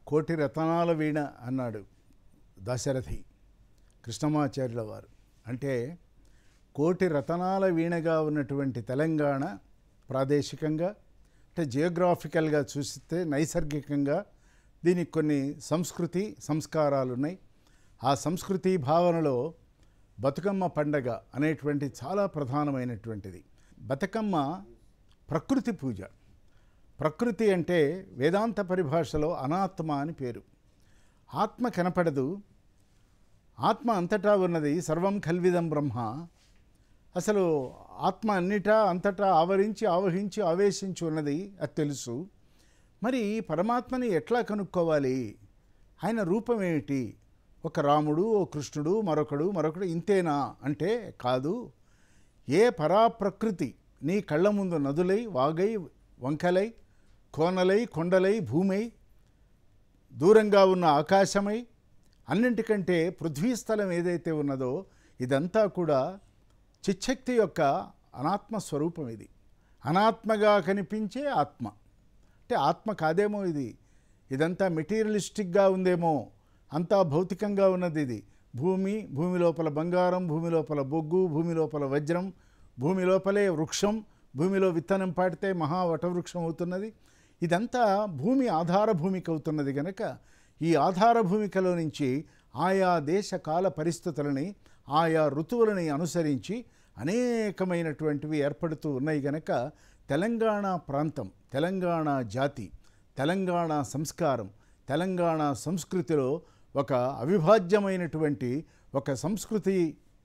కోటి రతనాల వీణ అన్నాడు దశరథి కృష్ణమాచార్యుల వారు. అంటే కోటి రతనాల వీణగా ఉన్నటువంటి తెలంగాణ ప్రాదేశికంగా అంటే జియోగ్రాఫికల్గా చూస్తే నైసర్గికంగా దీనికి కొన్ని సంస్కృతి సంస్కారాలు ఉన్నాయి. ఆ సంస్కృతి భావనలో బతుకమ్మ పండగ అనేటువంటి చాలా ప్రధానమైనటువంటిది. బతుకమ్మ ప్రకృతి పూజ. ప్రకృతి అంటే వేదాంత పరిభాషలో అనాత్మ అని పేరు. ఆత్మ కనపడదు, ఆత్మ అంతటా ఉన్నది. సర్వం కల్విదం బ్రహ్మ. అసలు ఆత్మ అన్నిటా అంతటా ఆవరించి ఆవహించి ఆవేశించి ఉన్నది, అది తెలుసు. మరి పరమాత్మని ఎట్లా కనుక్కోవాలి? ఆయన రూపం ఏమిటి? ఒక రాముడు, ఓ కృష్ణుడు, మరొకడు ఇంతేనా అంటే కాదు. ఏ పరాప్రకృతి నీ కళ్ళ ముందు నదులై, వాగై, వంకలై, కోనలై, కొండలై, భూమై, దూరంగా ఉన్న ఆకాశమై, అన్నింటికంటే పృథ్వీస్థలం ఏదైతే ఉన్నదో ఇదంతా కూడా చిచ్చక్తి యొక్క అనాత్మ స్వరూపం. ఇది అనాత్మగా కనిపించే ఆత్మ. అంటే ఆత్మ కాదేమో ఇది, ఇదంతా మెటీరియలిస్టిక్గా ఉందేమో, అంతా భౌతికంగా ఉన్నది. ఇది భూమి లోపల బంగారం, భూమి లోపల బొగ్గు, భూమి లోపల వజ్రం, భూమి లోపలే వృక్షం, భూమిలో విత్తనం పాటితే మహావటవృక్షం అవుతున్నది. ఇదంతా భూమి ఆధార భూమిక అవుతున్నది కనుక ఈ ఆధార భూమికలో నుంచి ఆయా దేశ కాల పరిస్థితులని, ఆయా ఋతువులని అనుసరించి అనేకమైనటువంటివి ఏర్పడుతూ ఉన్నాయి కనుక తెలంగాణ ప్రాంతం, తెలంగాణ జాతి, తెలంగాణ సంస్కారం, తెలంగాణ సంస్కృతిలో ఒక అవిభాజ్యమైనటువంటి ఒక సంస్కృతి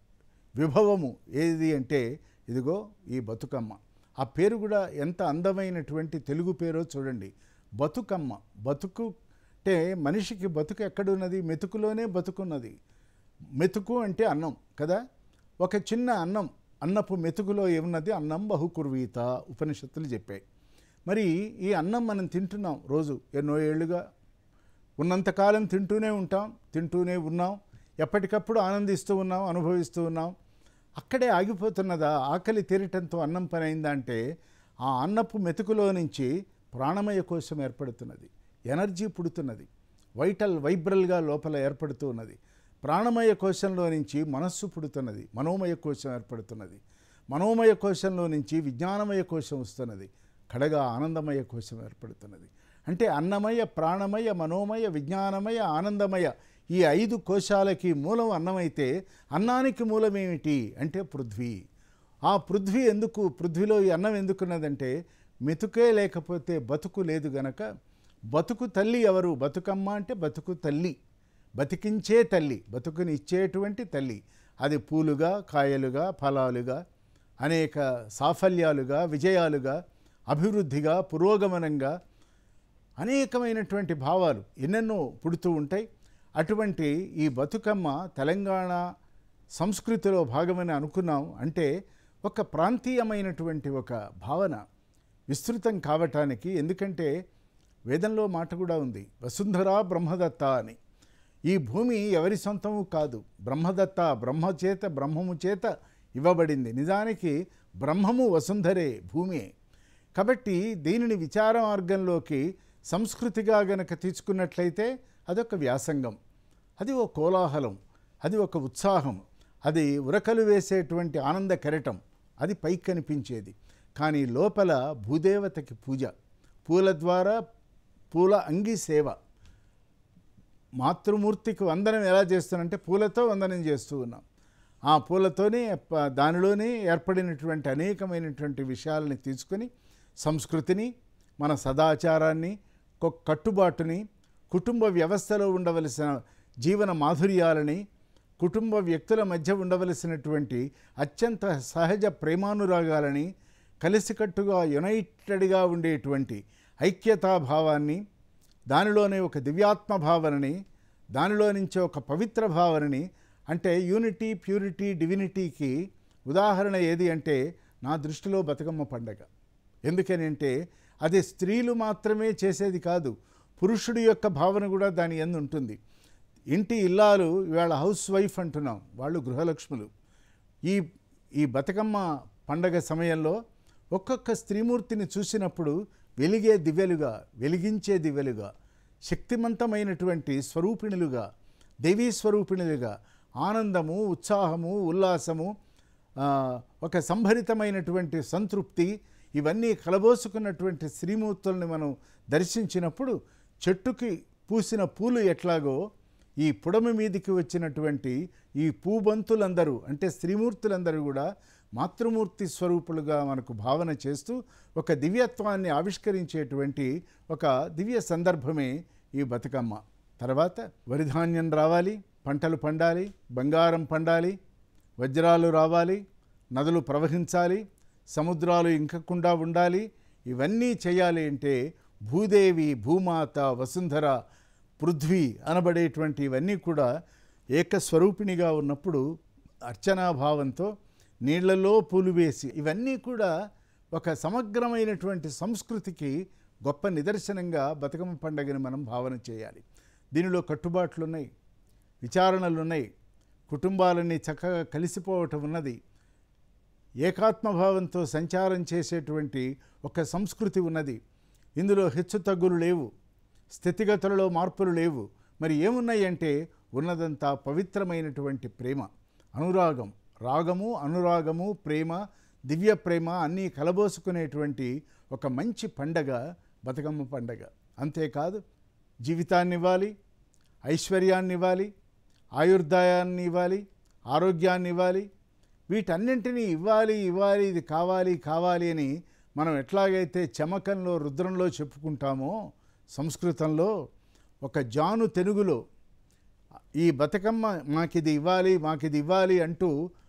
విభవము ఏది అంటే ఇదిగో ఈ బతుకమ్మ. ఆ పేరు కూడా ఎంత అందమైనటువంటి తెలుగు పేరో చూడండి, బతుకమ్మ. బతుకు అంటే మనిషికి బతుకు ఎక్కడున్నది? మెతుకులోనే బతుకున్నది. మెతుకు అంటే అన్నం కదా. ఒక చిన్న అన్నం, అన్నపు మెతుకులో ఏమున్నది? అన్నం బహుకుర్వీత ఉపనిషత్తులు చెప్పాయి. మరి ఈ అన్నం మనం తింటున్నాం రోజు, ఎన్నో ఏళ్ళుగా ఉన్నంతకాలం తింటూనే ఉన్నాం, ఎప్పటికప్పుడు ఆనందిస్తూ ఉన్నాం, అనుభవిస్తూ ఉన్నాం. అక్కడే ఆగిపోతున్నదా? ఆకలి తీరటంతో అన్నం పని అయిందా అంటే ఆ అన్నపు మెతుకులో నుంచి ప్రాణమయ కోశం ఏర్పడుతున్నది, ఎనర్జీ పుడుతున్నది, వైబ్రల్గా లోపల ఏర్పడుతూ ఉన్నది. ప్రాణమయ కోశంలో నుంచి మనస్సు పుడుతున్నది, మనోమయ కోశం ఏర్పడుతున్నది. మనోమయ కోశంలో నుంచి విజ్ఞానమయ కోశం వస్తున్నది, కడగా ఆనందమయ కోశం ఏర్పడుతున్నది. అంటే అన్నమయ, ప్రాణమయ, మనోమయ, విజ్ఞానమయ, ఆనందమయ ఈ 5 కోశాలకి మూలం అన్నమైతే అన్నానికి మూలం ఏమిటి అంటే పృథ్వీ. ఆ పృథ్వీ ఎందుకు, పృథ్వీలో ఈ అన్నం ఎందుకున్నదంటే మెతుకే లేకపోతే బతుకు లేదు గనక. బతుకు తల్లి ఎవరు? బతుకమ్మ అంటే బతుకు తల్లి, బతికించే తల్లి, బతుకుని ఇచ్చేటువంటి తల్లి. అది పూలుగా, కాయలుగా, ఫలాలుగా, అనేక సాఫల్యాలుగా, విజయాలుగా, అభివృద్ధిగా, పురోగమనంగా అనేకమైనటువంటి భావాలు ఎన్నెన్నో పుడుతూ ఉంటాయి. అటువంటి ఈ బతుకమ్మ తెలంగాణ సంస్కృతిలో భాగమని అనుకున్నాం. అంటే ఒక ప్రాంతీయమైనటువంటి ఒక భావన విస్తృతం కావటానికి. ఎందుకంటే వేదంలో మాట కూడా ఉంది, వసుంధర బ్రహ్మదత్త అని. ఈ భూమి ఎవరి సొంతము కాదు, బ్రహ్మదత్త, బ్రహ్మము చేత ఇవ్వబడింది. నిజానికి బ్రహ్మము వసుంధరే, భూమే. కాబట్టి దీనిని విచార మార్గంలోకి సంస్కృతిగా గనక తీసుకున్నట్లయితే అదొక వ్యాసంగం, అది ఒక కోలాహలం, అది ఒక ఉత్సాహం, అది ఉరకలు వేసేటువంటి ఆనంద కెరటం, అది పైకి కనిపించేది. కానీ లోపల భూదేవతకి పూజ, పూల ద్వారా పూల అంగి సేవ. మాతృమూర్తికి వందనం ఎలా చేస్తున్నానంటే పూలతో వందనం చేస్తూ ఉన్నాం. ఆ పూలతోనే దానిలోనే ఏర్పడినటువంటి అనేకమైనటువంటి విషయాలని తీసుకొని సంస్కృతిని, మన సదాచారాన్ని, కట్టుబాటుని, కుటుంబ వ్యవస్థలో ఉండవలసిన జీవన మాధుర్యాలని, కుటుంబ వ్యక్తుల మధ్య ఉండవలసినటువంటి అత్యంత సహజ ప్రేమానురాగాలని, కలిసికట్టుగా యునైటెడ్గా ఉండేటువంటి ఐక్యతాభావాన్ని, దానిలోనే ఒక దివ్యాత్మ భావనని, దానిలో నుంచి ఒక పవిత్ర భావనని, అంటే యూనిటీ, ప్యూరిటీ, డివినిటీకి ఉదాహరణ ఏది అంటే నా దృష్టిలో బతుకమ్మ పండగ. ఎందుకని అంటే అది స్త్రీలు మాత్రమే చేసేది కాదు, పురుషుడి యొక్క భావన కూడా దాని యందు ఉంటుంది. ఇంటి ఇల్లాలు ఇవాళ హౌస్ వైఫ్ అంటున్నాం, వాళ్ళు గృహలక్ష్ములు. ఈ బతుకమ్మ పండగ సమయంలో ఒక్కొక్క స్త్రీమూర్తిని చూసినప్పుడు వెలిగించే దివ్యలుగా శక్తిమంతమైనటువంటి స్వరూపిణులుగా, దేవీ స్వరూపిణులుగా ఆనందము, ఉత్సాహము, ఉల్లాసము, ఒక సంభరితమైనటువంటి సంతృప్తి ఇవన్నీ కలబోసుకున్నటువంటి శ్రీమూర్తుల్ని మనం దర్శించినప్పుడు చెట్టుకి పూసిన పూలు ఎట్లాగో ఈ పుడమి మీదికి వచ్చినటువంటి ఈ పూబంతులందరూ అంటే శ్రీమూర్తులందరూ కూడా మాతృమూర్తి స్వరూపులుగా మనకు భావన చేస్తూ ఒక దివ్యత్వాన్ని ఆవిష్కరించేటువంటి ఒక దివ్య సందర్భమే ఈ బతుకమ్మ. తర్వాత వరిధాన్యం రావాలి, పంటలు పండాలి, బంగారం పండాలి, వజ్రాలు రావాలి, నదులు ప్రవహించాలి, సముద్రాలు ఇంకకుండా ఉండాలి. ఇవన్నీ చేయాలి అంటే భూదేవి, భూమాత, వసుంధర, పృథ్వీ అనబడేటువంటి ఇవన్నీ కూడా ఏకస్వరూపిణిగా ఉన్నప్పుడు అర్చనాభావంతో నీళ్లలో పూలు వేసి ఇవన్నీ కూడా ఒక సమగ్రమైనటువంటి సంస్కృతికి గొప్ప నిదర్శనంగా బతుకమ్మ పండుగని మనం భావన చేయాలి. దీనిలో కట్టుబాట్లున్నాయి, విచారణలున్నాయి, కుటుంబాలన్నీ చక్కగా కలిసిపోవటం ఉన్నది, ఏకాత్మభావంతో సంచారం చేసేటువంటి ఒక సంస్కృతి ఉన్నది. ఇందులో హెచ్చుతగ్గులు లేవు, స్థితిగతులలో మార్పులు లేవు. మరి ఏమున్నాయి అంటే ఉన్నదంతా పవిత్రమైనటువంటి ప్రేమ, అనురాగం, రాగము, అనురాగము, ప్రేమ, దివ్య ప్రేమ అన్నీ కలబోసుకునేటువంటి ఒక మంచి పండగ బతుకమ్మ పండగ. అంతేకాదు జీవితాన్ని ఇవ్వాలి, ఐశ్వర్యాన్ని ఇవ్వాలి, ఆయుర్దాయాన్ని ఇవ్వాలి, ఆరోగ్యాన్ని ఇవ్వాలి, వీటన్నింటినీ ఇవ్వాలి, ఇది కావాలి కావాలి అని మనం ఎట్లాగైతే చమకంలో, రుద్రంలో చెప్పుకుంటామో సంస్కృతంలో, ఒక జాను తెలుగులో ఈ బతుకమ్మ మాకిది ఇవ్వాలి అంటూ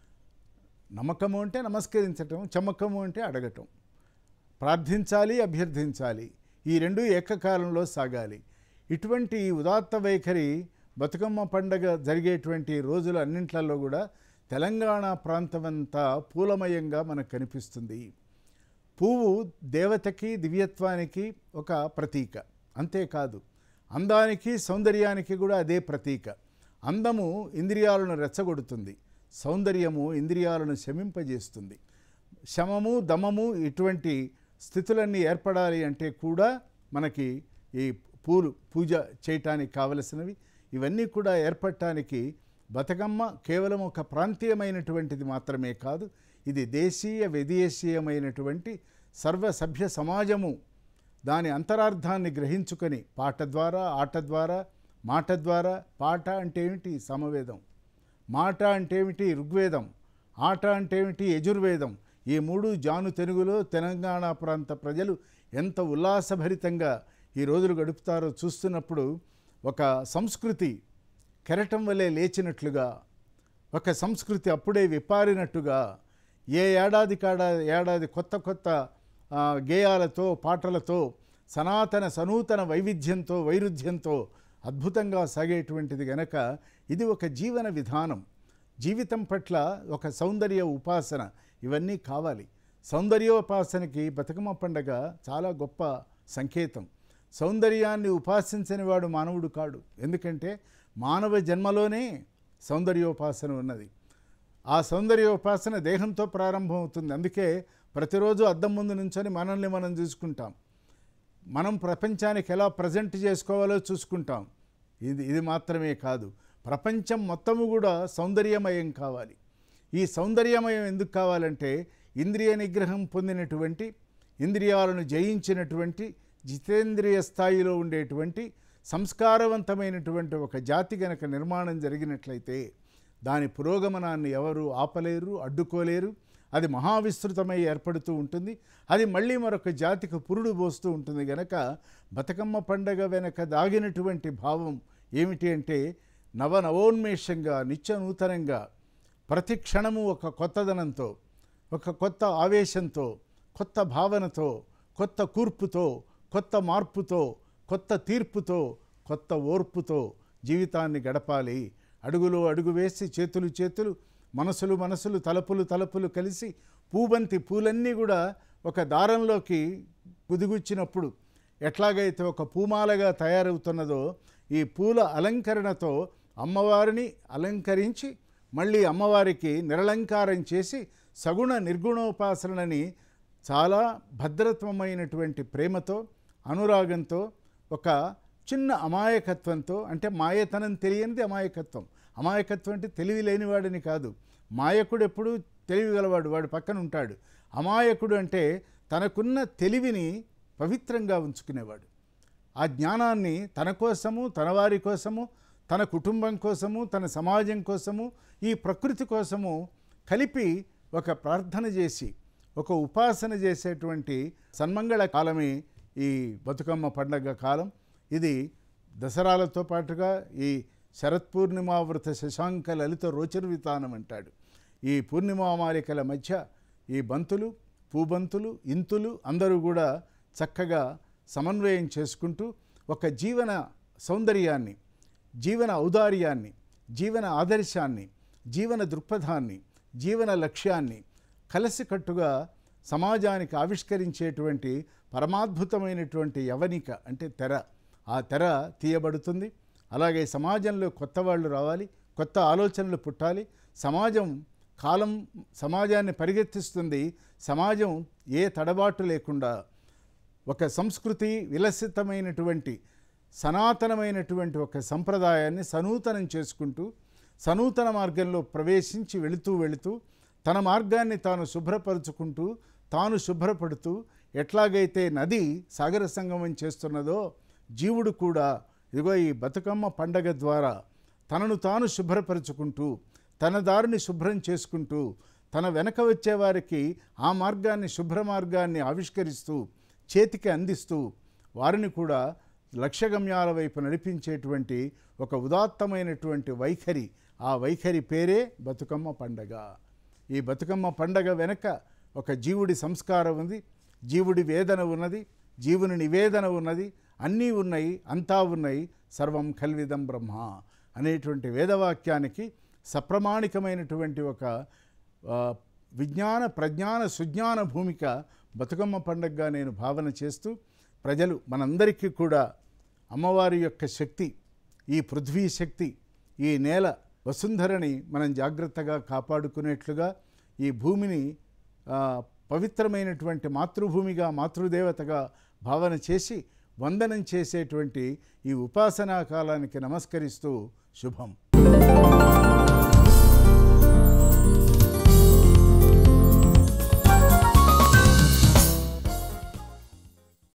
నమ్మకము అంటే నమస్కరించటం, చమకము అంటే అడగటం, ప్రార్థించాలి, అభ్యర్థించాలి, ఈ రెండు ఏకకాలంలో సాగాలి. ఇటువంటి ఉదాత్త వైఖరి బతుకమ్మ పండగ జరిగేటువంటి రోజులు అన్నింట్లలో కూడా తెలంగాణ ప్రాంతమంతా పూలమయంగా మనకు కనిపిస్తుంది. పువ్వు దేవతకి, దివ్యత్వానికి ఒక ప్రతీక. అంతేకాదు అందానికి, సౌందర్యానికి కూడా అదే ప్రతీక. అందము ఇంద్రియాలను రెచ్చగొడుతుంది, సౌందర్యము ఇంద్రియాలను శమింపజేస్తుంది. శమము, దమము ఇటువంటి స్థితులన్నీ ఏర్పడాలి అంటే కూడా మనకి ఈ పూజ చేయటానికి కావలసినవి ఇవన్నీ కూడా ఏర్పడటానికి బతుకమ్మ కేవలం ఒక ప్రాంతీయమైనటువంటిది మాత్రమే కాదు, ఇది దేశీయ విదేశీయమైనటువంటి సర్వసభ్య సమాజము దాని అంతరార్థాన్ని గ్రహించుకొని పాట ద్వారా, ఆట ద్వారా, మాట ద్వారా, పాట అంటే ఏమిటి సమవేదం, మాట అంటే ఏమిటి ఋగ్వేదం, ఆట అంటే ఏమిటి యజుర్వేదం, ఈ మూడు జాను తెలుగులో తెలంగాణ ప్రాంత ప్రజలు ఎంత ఉల్లాసభరితంగా ఈ రోజులు గడుపుతారో చూస్తున్నప్పుడు ఒక సంస్కృతి కెరటం వలె లేచినట్లుగా, ఒక సంస్కృతి అప్పుడే విపారినట్టుగా, ఏ ఏడాది కొత్త గేయాలతో, పాటలతో, సనూతన వైవిధ్యంతో, వైరుధ్యంతో అద్భుతంగా సాగేటువంటిది గనక ఇది ఒక జీవన విధానం. జీవితం పట్ల ఒక సౌందర్య ఉపాసన ఇవన్నీ కావాలి. సౌందర్యోపాసనకి బతుకమ్మ పండగ చాలా గొప్ప సంకేతం. సౌందర్యాన్ని ఉపాసించని వాడు మానవుడు కాడు. ఎందుకంటే మానవ జన్మలోనే సౌందర్యోపాసన ఉన్నది. ఆ సౌందర్యోపాసన దేహంతో ప్రారంభమవుతుంది. అందుకే ప్రతిరోజు అద్దం ముందు నుంచొని మనల్ని మనం చూసుకుంటాం, మనం ప్రపంచానికి ఎలా ప్రజెంట్ చేసుకోవాలో చూసుకుంటాం. ఇది మాత్రమే కాదు, ప్రపంచం మొత్తము కూడా సౌందర్యమయం కావాలి. ఈ సౌందర్యమయం ఎందుకు కావాలంటే ఇంద్రియ నిగ్రహం పొందినటువంటి, ఇంద్రియాలను జయించినటువంటి, జితేంద్రియ స్థాయిలో ఉండేటువంటి సంస్కారవంతమైనటువంటి ఒక జాతి గనక నిర్మాణం జరిగినట్లయితే దాని పురోగమనాన్ని ఎవరు ఆపలేరు, అడ్డుకోలేరు. అది మహావిస్తృతమై ఏర్పడుతూ ఉంటుంది. అది మళ్ళీ మరొక జాతికి పురుడు పోస్తూ ఉంటుంది. గనక బతుకమ్మ పండగ వెనక దాగినటువంటి భావం ఏమిటి అంటే నవోన్మేషంగా, నిత్య నూతనంగా, ప్రతి క్షణము ఒక కొత్తదనంతో, ఒక కొత్త ఆవేశంతో, కొత్త భావనతో, కొత్త కూర్పుతో, కొత్త మార్పుతో, కొత్త తీర్పుతో, కొత్త ఓర్పుతో జీవితాన్ని గడపాలి. అడుగులో అడుగు వేసి, చేతులు మనసులు తలపులు కలిసి పూబంతి పూలన్నీ కూడా ఒక దారంలోకి కుదిగుచ్చినప్పుడు ఎట్లాగైతే ఒక పూమాలగా తయారవుతున్నదో ఈ పూల అలంకరణతో అమ్మవారిని అలంకరించి మళ్ళీ అమ్మవారికి నిరలంకారం చేసి సగుణ నిర్గుణోపాసనని చాలా భద్రత్వమైనటువంటి ప్రేమతో, అనురాగంతో, ఒక చిన్న అమాయకత్వంతో, అంటే మాయతనం తెలియనిది అమాయకత్వం. అమాయకత్వం అంటే తెలివి లేనివాడని కాదు. మాయకుడు ఎప్పుడూ తెలివి గలవాడు, వాడు పక్కన ఉంటాడు. అమాయకుడు అంటే తనకున్న తెలివిని పవిత్రంగా ఉంచుకునేవాడు. ఆ జ్ఞానాన్ని తన కోసము, తన వారి కోసము, తన కుటుంబం కోసము, తన సమాజం కోసము, ఈ ప్రకృతి కోసము కలిపి ఒక ప్రార్థన చేసి ఒక ఉపాసన చేసేటువంటి సన్మంగళ కాలమే ఈ బతుకమ్మ పండగ కాలం. ఇది దసరాలతో పాటుగా ఈ శరత్పూర్ణిమావృత శశాంక లలిత రోచర్వితానం అంటాడు. ఈ పూర్ణిమామాలికల మధ్య ఈ బంతులు, పూబంతులు, ఇంతులు అందరూ కూడా చక్కగా సమన్వయం చేసుకుంటూ ఒక జీవన సౌందర్యాన్ని, జీవన ఔదార్యాన్ని, జీవన ఆదర్శాన్ని, జీవన దృక్పథాన్ని, జీవన లక్ష్యాన్ని కలిసికట్టుగా సమాజానికి ఆవిష్కరించేటువంటి పరమాద్భుతమైనటువంటి యవనిక అంటే తెర. ఆ తెర తీయబడుతుంది. అలాగే సమాజంలో కొత్త వాళ్ళు రావాలి, కొత్త ఆలోచనలు పుట్టాలి. కాలం సమాజాన్ని పరిగెత్తిస్తుంది. సమాజం ఏ తడబాటు లేకుండా ఒక సంస్కృతి విలసితమైనటువంటి సనాతనమైనటువంటి ఒక సంప్రదాయాన్ని సనూతనం చేసుకుంటూ సనూతన మార్గంలో ప్రవేశించి వెళుతూ తన మార్గాన్ని తాను శుభ్రపరుచుకుంటూ, తాను శుభ్రపడుతూ, ఎట్లాగైతే నది సాగర సంగమం చేస్తున్నదో జీవుడు కూడా ఇదిగో ఈ బతుకమ్మ పండగ ద్వారా తనను తాను శుభ్రపరుచుకుంటూ, తన దారిని శుభ్రం చేసుకుంటూ, తన వెనక వచ్చేవారికి ఆ మార్గాన్ని, శుభ్ర మార్గాన్ని ఆవిష్కరిస్తూ, చేతికి అందిస్తూ, వారిని కూడా లక్ష్యగమ్యాల వైపు నడిపించేటువంటి ఒక ఉదాత్తమైనటువంటి వైఖరి. ఆ వైఖరి పేరే బతుకమ్మ పండగ. ఈ బతుకమ్మ పండగ వెనక ఒక జీవుడి సంస్కారం ఉంది, జీవుడి వేదన ఉన్నది, జీవుని నివేదన ఉన్నది, అన్నీ ఉన్నాయి, అంతా ఉన్నాయి. సర్వం కల్విదం బ్రహ్మ అనేటువంటి వేదవాక్యానికి సప్రమాణికమైనటువంటి ఒక విజ్ఞాన, ప్రజ్ఞాన, సుజ్ఞాన భూమిక బతుకమ్మ పండగగా నేను భావన చేస్తూ, ప్రజలు మనందరికీ కూడా అమ్మవారి యొక్క శక్తి, ఈ పృథ్వీ శక్తి, ఈ నేల వసుంధరని మనం జాగ్రత్తగా కాపాడుకునేట్లుగా, ఈ భూమిని పవిత్రమైనటువంటి మాతృభూమిగా, మాతృదేవతగా భావన చేసి వందనం చేసేటువంటి ఈ ఉపాసనా కాలానికి నమస్కరిస్తూ శుభం.